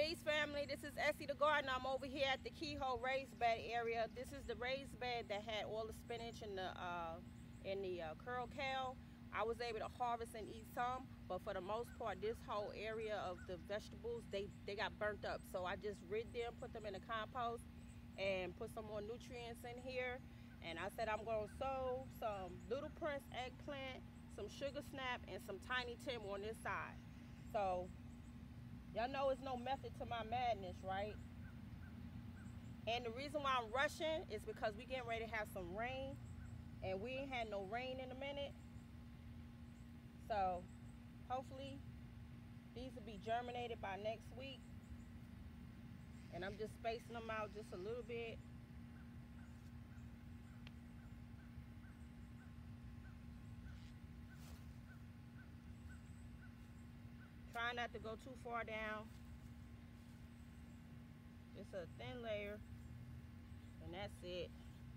Peace family, this is Essie the Gardener. I'm over here at the Keyhole raised bed area. This is the raised bed that had all the spinach and the curl kale. I was able to harvest and eat some, but for the most part this whole area of the vegetables, they got burnt up. So I just rid them, put them in the compost and put some more nutrients in here. And I said I'm going to sow some Little Prince eggplant, some sugar snap, and some Tiny Tim on this side. So y'all know it's no method to my madness, right? And the reason why I'm rushing is because we getting ready to have some rain, and we ain't had no rain in a minute. So hopefully these will be germinated by next week. And I'm just spacing them out just a little bit. Try not to go too far down. Just a thin layer, and that's it.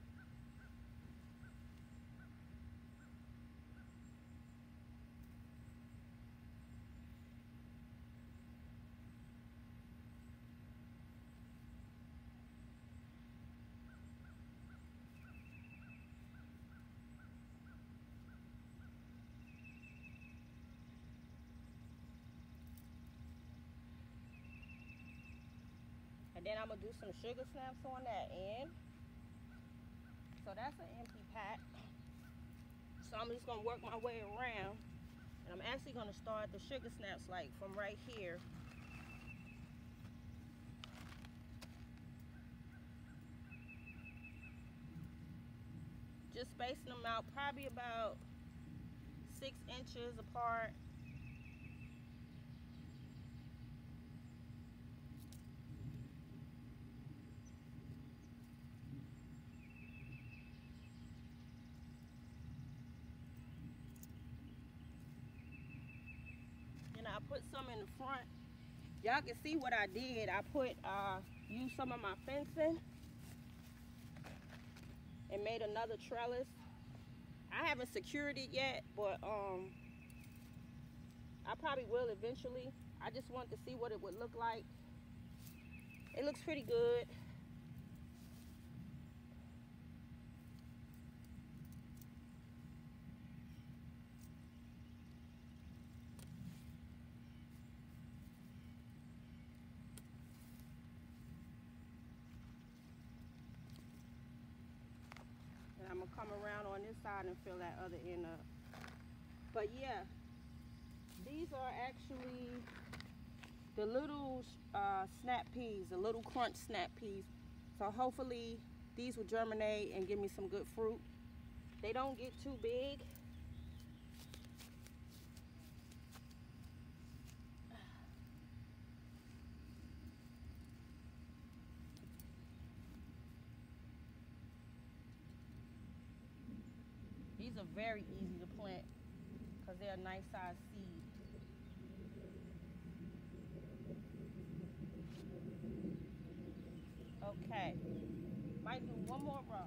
And then I'm gonna do some sugar snaps on that end. So that's an empty pack. So I'm just gonna work my way around, and I'm actually gonna start the sugar snaps like from right here. Just spacing them out probably about 6 inches apart. And I put some in the front. Y'all can see what I did. I put used some of my fencing and made another trellis. I haven't secured it yet, but I probably will eventually. I just wanted to see what it would look like. It looks pretty good. And I'm gonna come around on this side and fill that other end up. But yeah, these are actually the little snap peas, the little crunch snap peas. So hopefully these will germinate and give me some good fruit. They don't get too big. These are very easy to plant because they're a nice size seed. Okay, might do one more row.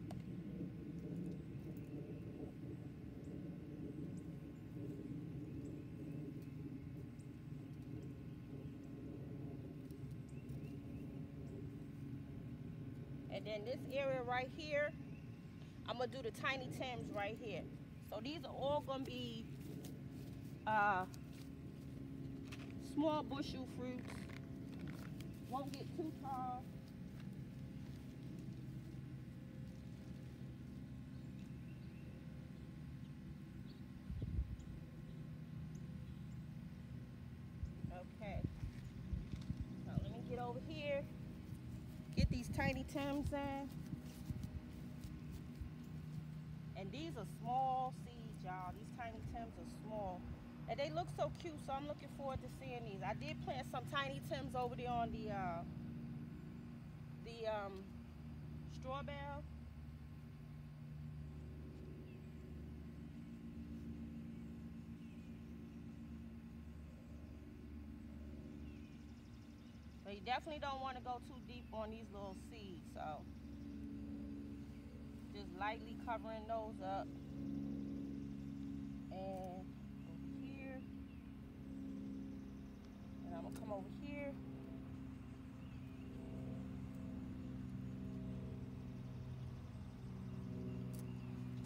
And then this area right here, I'm gonna do the Tiny Tims right here. So these are all gonna be small bushel fruits. Won't get too tall. Okay. So let me get over here. Get these Tiny Tims in. And these are small seeds, y'all. These Tiny Tims are small. And they look so cute, so I'm looking forward to seeing these. I did plant some Tiny Tims over there on the straw bale. But you definitely don't want to go too deep on these little seeds, so just lightly covering those up. And over here, and I'm gonna come over here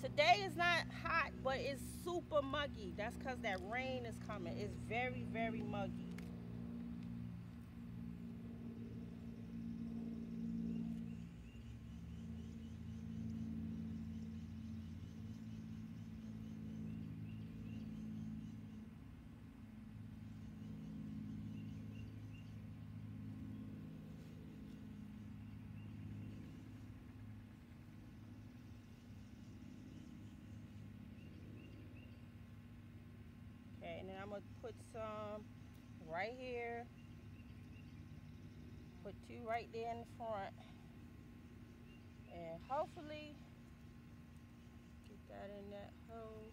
Today is not hot, but it's super muggy. That's because that rain is coming. It's very, very muggy. Okay, and then I'm gonna put some right here. Put 2 right there in the front. And hopefully get that in that hole.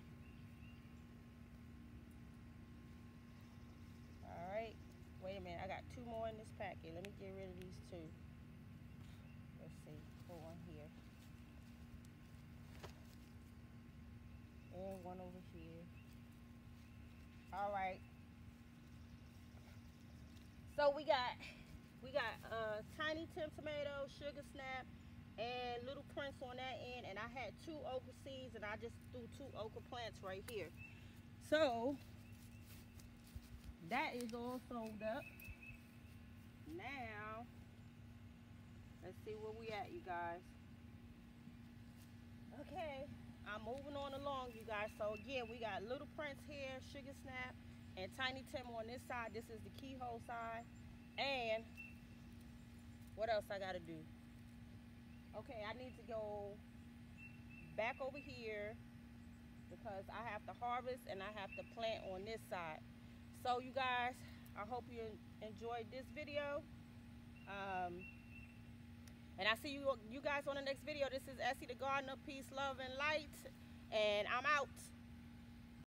Alright. Wait a minute, I got 2 more in this packet. Let me get rid of these 2. Let's see, put 1 here. And 1 over here. Alright. So we got Tiny Tim tomato, Sugar Snap, and Little Prince on that end, and I had 2 okra seeds, and I just threw 2 okra plants right here. So that is all sold up. Now let's see where we at, you guys. Okay, I'm moving on along, you guys. So again, we got Little Prince here, Sugar Snap, and Tiny Tim on this side. This is the keyhole side. And what else I gotta do? Okay, I need to go back over here because I have to harvest and I have to plant on this side. So you guys, I hope you enjoyed this video. And I see you guys on the next video. This is Essie the Gardener. Peace, love, and light. And I'm out.